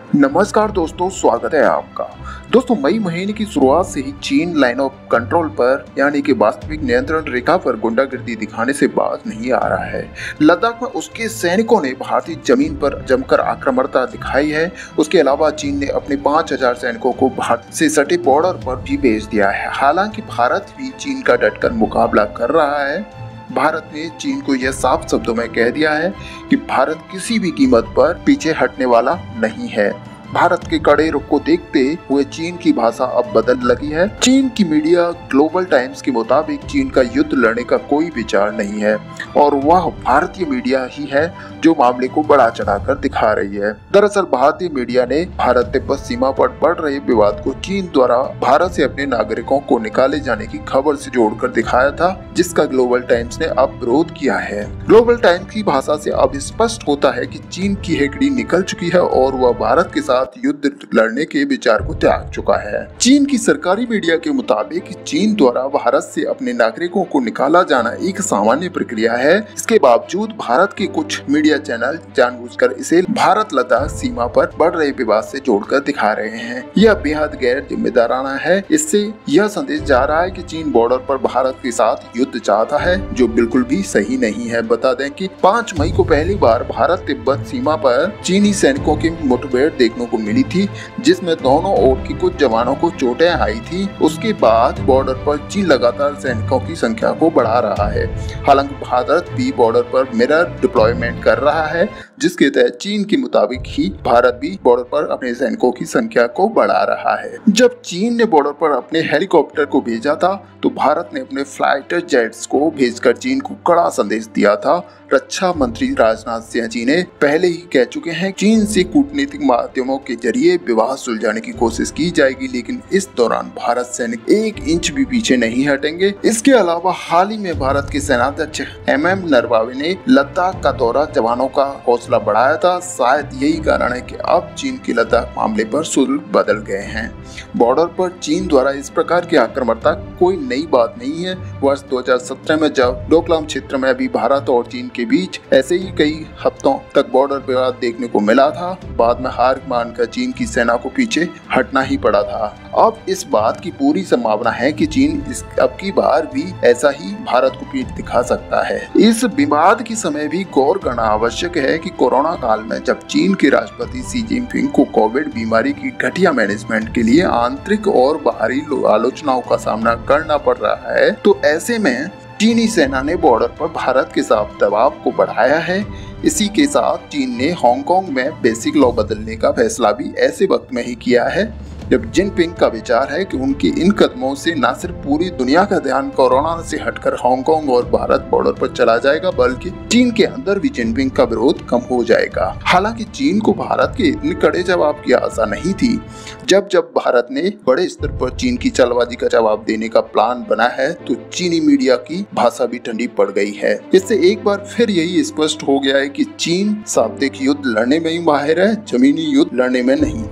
नमस्कार दोस्तों, स्वागत है आपका। दोस्तों, मई महीने की शुरुआत से ही चीन लाइन ऑफ कंट्रोल पर यानी कि वास्तविक नियंत्रण रेखा पर गुंडागिर्दी दिखाने से बाज नहीं आ रहा है। लद्दाख में उसके सैनिकों ने भारतीय जमीन पर जमकर आक्रामकता दिखाई है। उसके अलावा चीन ने अपने 5000 सैनिकों को भारत से सटे बॉर्डर पर भी भेज दिया है। हालांकि भारत भी चीन का डटकर मुकाबला कर रहा है। भारत ने चीन को यह साफ शब्दों में कह दिया है कि भारत किसी भी कीमत पर पीछे हटने वाला नहीं है। भारत के कड़े रुख को देखते हुए चीन की भाषा अब बदल लगी है। चीन की मीडिया ग्लोबल टाइम्स के मुताबिक चीन का युद्ध लड़ने का कोई विचार नहीं है और वह भारतीय मीडिया ही है जो मामले को बढ़ा चढ़ाकर दिखा रही है। दरअसल भारतीय मीडिया ने भारत तिब्बत सीमा पर बढ़ रहे विवाद को चीन द्वारा भारत से अपने नागरिकों को निकाले जाने की खबर से जोड़कर दिखाया था, जिसका ग्लोबल टाइम्स ने अब विरोध किया है। ग्लोबल टाइम्स की भाषा से अब स्पष्ट होता है कि चीन की हेकड़ी निकल चुकी है और वह भारत के साथ युद्ध लड़ने के विचार को त्याग चुका है। चीन की सरकारी मीडिया के मुताबिक चीन द्वारा भारत से अपने नागरिकों को निकाला जाना एक सामान्य प्रक्रिया है। इसके बावजूद भारत के कुछ मीडिया चैनल जानबूझकर इसे भारत लद्दाख सीमा पर बढ़ रहे विवाद से जोड़कर दिखा रहे हैं। यह बेहद गैर जिम्मेदाराना है। इससे यह संदेश जा रहा है कि चीन बॉर्डर पर भारत के साथ युद्ध चाहता है, जो बिल्कुल भी सही नहीं है। बता दें कि 5 मई को पहली बार भारत तिब्बत सीमा पर चीनी सैनिकों की मुठभेड़ देखने को मिली थी, जिसमें दोनों ओर की कुछ जवानों को चोटें आई थी। उसके बाद बॉर्डर पर चीन लगातार सैनिकों की संख्या को बढ़ा रहा है। हालांकि भारत भी बॉर्डर पर मिरर डिप्लॉयमेंट कर रहा है, जिसके तहत चीन के मुताबिक ही भारत भी बॉर्डर पर अपने सैनिकों की संख्या को बढ़ा रहा है। जब चीन ने बॉर्डर पर अपने हेलीकॉप्टर को भेजा था तो भारत ने अपने फाइटर जेट्स को भेजकर चीन को कड़ा संदेश दिया था। रक्षा मंत्री राजनाथ सिंह जी ने पहले ही कह चुके हैं चीन से कूटनीतिक माध्यमों के जरिए विवाद सुलझाने की कोशिश की जाएगी, लेकिन इस दौरान भारत सैनिक 1 इंच भी पीछे नहीं हटेंगे। इसके अलावा हाल ही में भारत के सेनाध्यक्ष MM नरवावे ने लद्दाख का दौरा जवानों का हौसला बढ़ाया था। शायद यही कारण है कि अब चीन के लद्दाख मामले पर सुर बदल गए हैं। बॉर्डर पर चीन द्वारा इस प्रकार की आक्रामकता कोई नई बात नहीं है। वर्ष 2017 में जब डोकलाम क्षेत्र में भी भारत और चीन के बीच ऐसे ही कई हफ्तों तक बॉर्डर विवाद देखने को मिला था, बाद में हार मानकर चीन की सेना को पीछे हटना ही पड़ा था। अब इस बात की पूरी संभावना है कि चीन अब की बार भी ऐसा ही भारत को पीठ दिखा सकता है। इस विवाद के समय भी गौर करना आवश्यक है कि कोरोना काल में जब चीन के राष्ट्रपति शी जिनपिंग को कोविड बीमारी की घटिया मैनेजमेंट के लिए आंतरिक और बाहरी आलोचनाओं का सामना करना पड़ रहा है, तो ऐसे में चीनी सेना ने बॉर्डर पर भारत के साथ दबाव को बढ़ाया है। इसी के साथ चीन ने हांगकांग में बेसिक लॉ बदलने का फैसला भी ऐसे वक्त में ही किया है जब जिनपिंग का विचार है कि उनके इन कदमों से न सिर्फ पूरी दुनिया का ध्यान कोरोना से हटकर हांगकांग और भारत बॉर्डर पर चला जाएगा, बल्कि चीन के अंदर भी जिनपिंग का विरोध कम हो जाएगा। हालांकि चीन को भारत के इतने कड़े जवाब की आशा नहीं थी। जब भारत ने बड़े स्तर पर चीन की चालबाजी का जवाब देने का प्लान बना है तो चीनी मीडिया की भाषा भी ठंडी पड़ गई है। इससे एक बार फिर यही स्पष्ट हो गया है कि चीन शाब्दिक युद्ध लड़ने में ही माहिर है, जमीनी युद्ध लड़ने में नहीं।